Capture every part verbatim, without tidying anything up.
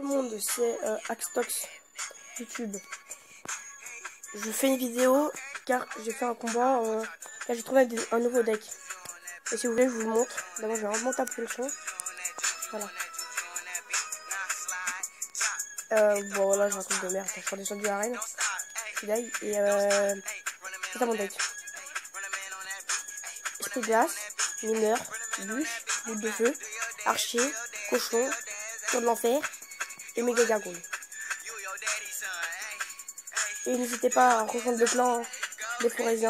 le monde, c'est euh, Axtox YouTube. Je fais une vidéo car j'ai fait un combat, euh, car j'ai trouvé des, un nouveau deck. Et si vous voulez, je vous le montre. D'abord, je vais remonter un peu le son. Voilà. Euh, bon, là, j'ai un truc de merde. Je suis redescendu à l'arène. Je suis d'ail. Et euh, c'est ça mon deck. Esprit de glace, mineur, bûche, boule de feu, archer, cochon, tour de l'enfer et méga gargouille. Et n'hésitez pas à rejoindre le clan des Forésiens.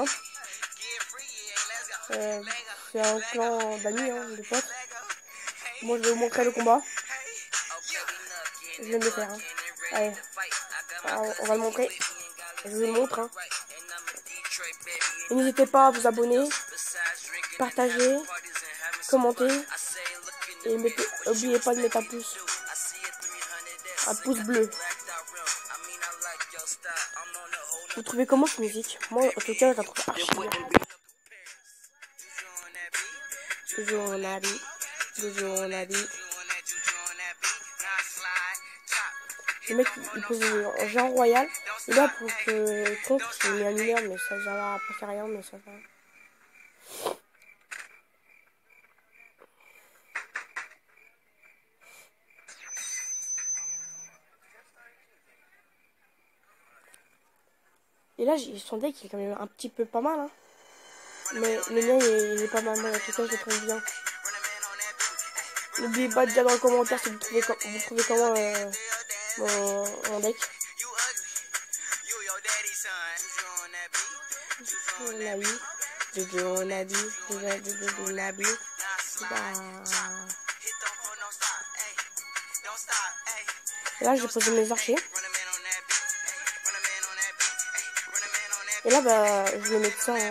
Euh, c'est un clan d'amis, hein, de potes. Moi, je vais vous montrer le combat. Je viens de le faire. Hein. Allez, alors, on va le montrer. Je vous le montre. Hein. N'hésitez pas à vous abonner, partager, commenter. Et n'oubliez pas de mettre un pouce. Un pouce bleu. Vous trouvez comment cette musique? Moi, en tout cas, je la trouve archi bien. Toujours en habit. Toujours en habit. Le mec, il pose en géant royal. Et là, pour que contre, il met un mineur, mais ça, ça va. Après, c'est rien, mais ça va. Et là, son deck il est quand même un petit peu pas mal. Hein. Mais le mien, il, il est pas mal. En tout cas, je le trouve bien. N'oubliez pas de dire dans les commentaires si vous trouvez, vous trouvez comment euh, mon, mon deck. On a vu. On a vu. On a vu. Et là, j'ai posé mes archers. Et là, bah, je vais mettre ça. Hein.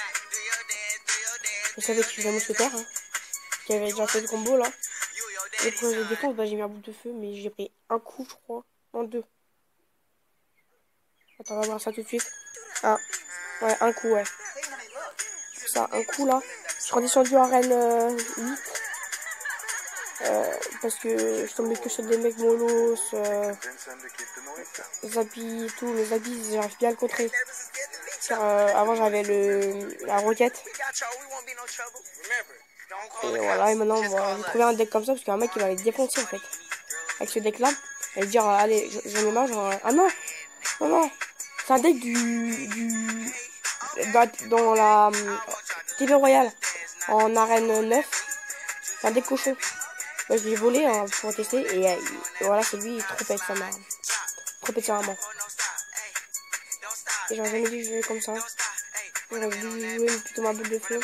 Vous savez que je suis un mousquetaire, hein, qui avait déjà fait le combo là. Et pour les défenses, bah, j'ai mis un bout de feu, mais j'ai pris un coup, je crois, en deux. Attends, on va voir ça tout de suite. Un, ouais, un coup, ouais. Ça, un coup là. Je suis redescendu en arène euh, huit. Euh, parce que je tombais que sur des mecs molos, euh, Zabi et tout. Mais Zabi, j'arrive bien à le contrer. Car euh, avant j'avais le la roquette. Et voilà, et maintenant bon, j'ai trouvé un deck comme ça parce qu'il y a un mec qui va les défoncer en fait. Avec ce deck là, et dire euh, allez, j'en ai marre, genre, ah non, non, non, c'est un deck du, du dans, dans la um, T V Royale en arène neuf, c'est un deck cochon. Moi, je l'ai volé hein, pour tester et, et, et voilà, c'est lui, il trop pète sa mère. Trop pète sa maman. Et j'aurais jamais dû jouer comme ça. J'aurais dû jouer plutôt ma boule de feu.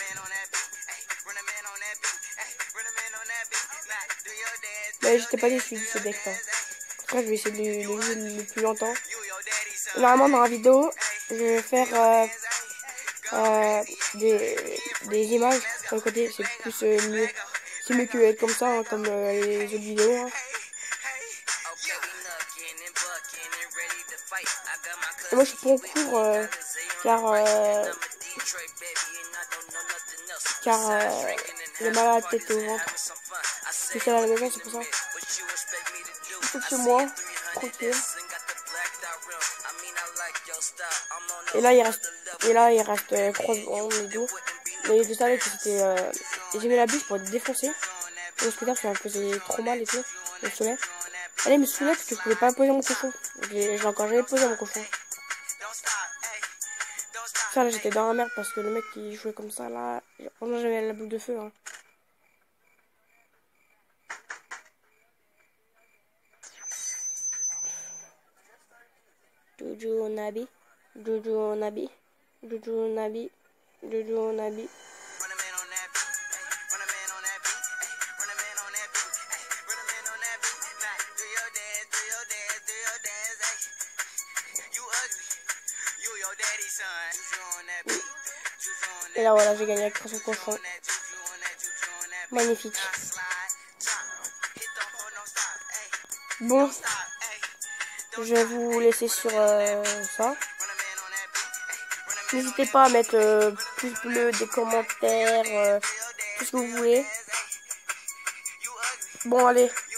Mais j'étais pas déçu de ce deck là. Après, je vais essayer de le jouer le plus longtemps. Et normalement, dans la vidéo, je vais faire euh, euh, des, des images sur le côté. C'est plus euh, mieux. C'est mieux que être comme ça, hein, comme euh, les autres vidéos. Hein. Et moi, je suis pour cours euh, car euh, car euh, j'ai mal à la tête et au ventre. Je suis à la maison, c'est pour ça. Je suis chez moi, tranquille. Et là, il reste, et là, il reste euh, trois secondes et tout. Mais je savais que c'était. Euh, j'ai mis la bûche pour être défoncé. Le scooter, ça me faisait trop mal et tout. Le soleil. Allez, me saoulait parce que je pouvais pas poser mon cochon. J'ai encore jamais posé mon cochon. Ça, là, j'étais dans la merde parce que le mec qui jouait comme ça, là. Franchement, j'avais la boule de feu. Hein. Jojo Nabi, Jojo Nabi, Jojo Nabi, Jojo Nabi. Et là voilà, j'ai gagné avec trois cents cochons. Magnifique. Bon, je vais vous laisser sur euh, ça. N'hésitez pas à mettre euh, pouce bleu, des commentaires, euh, tout ce que vous voulez. Bon, allez.